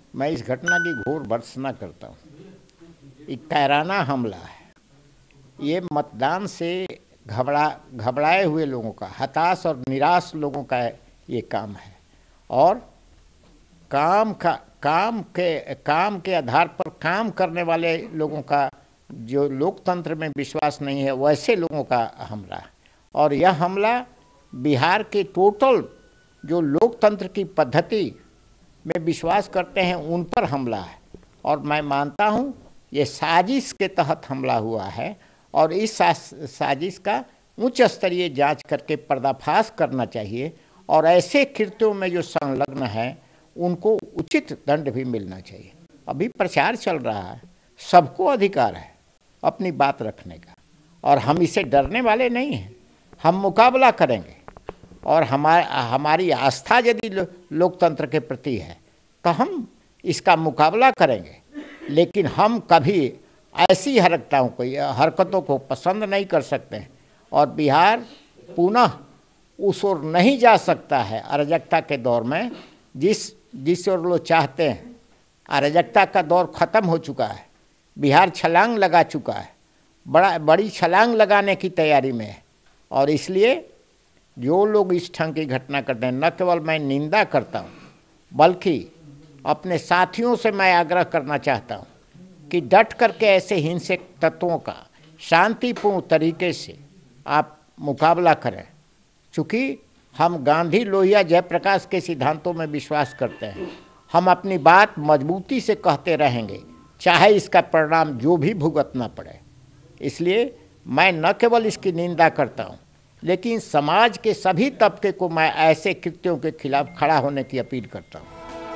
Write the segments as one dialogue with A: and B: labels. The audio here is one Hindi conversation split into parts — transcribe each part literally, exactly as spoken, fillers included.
A: मैं इस घटना की घोर भर्त्सना करता हूँ। ये कायराना हमला है। ये मतदान से घबरा घबराए हुए लोगों का, हताश और निराश लोगों का ये काम है। और काम का काम के काम के आधार पर काम करने वाले लोगों का, जो लोकतंत्र में विश्वास नहीं है, वैसे लोगों का हमला है। और यह हमला बिहार के टोटल जो लोकतंत्र की पद्धति में विश्वास करते हैं उन पर हमला है। और मैं मानता हूं ये साजिश के तहत हमला हुआ है और इस साजिश का उच्च स्तरीय जांच करके पर्दाफाश करना चाहिए और ऐसे कृत्यों में जो संलग्न है उनको उचित दंड भी मिलना चाहिए। अभी प्रचार चल रहा है, सबको अधिकार है अपनी बात रखने का और हम इससे डरने वाले नहीं हैं। हम मुकाबला करेंगे और हमार हमारी आस्था यदि लो, लोकतंत्र के प्रति है तो हम इसका मुकाबला करेंगे। लेकिन हम कभी ऐसी हरकतों को हरकतों को पसंद नहीं कर सकते हैं और बिहार पुनः उस ओर नहीं जा सकता है अराजकता के दौर में, जिस जिस ओर लोग चाहते हैं। अराजकता का दौर ख़त्म हो चुका है, बिहार छलांग लगा चुका है, बड़ा बड़ी छलांग लगाने की तैयारी में है। और इसलिए जो लोग इस ढंग की घटना करते हैं, न केवल मैं निंदा करता हूँ बल्कि अपने साथियों से मैं आग्रह करना चाहता हूँ कि डट करके ऐसे हिंसक तत्वों का शांतिपूर्ण तरीके से आप मुकाबला करें। चूँकि हम गांधी, लोहिया, जयप्रकाश के सिद्धांतों में विश्वास करते हैं। हम अपनी बात मजबूती से कहते रहेंगे, चाहे इसका परिणाम जो भी भुगतना पड़े। इसलिए मैं न केवल इसकी निंदा करता हूँ लेकिन समाज के सभी तबके को मैं ऐसे कृत्यों के खिलाफ खड़ा होने की अपील करता हूँ।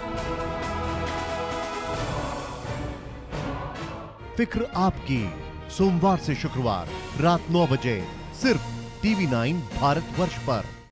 B: फिक्र आपकी, सोमवार से शुक्रवार रात नौ बजे सिर्फ टीवी नाइन भारतवर्ष पर।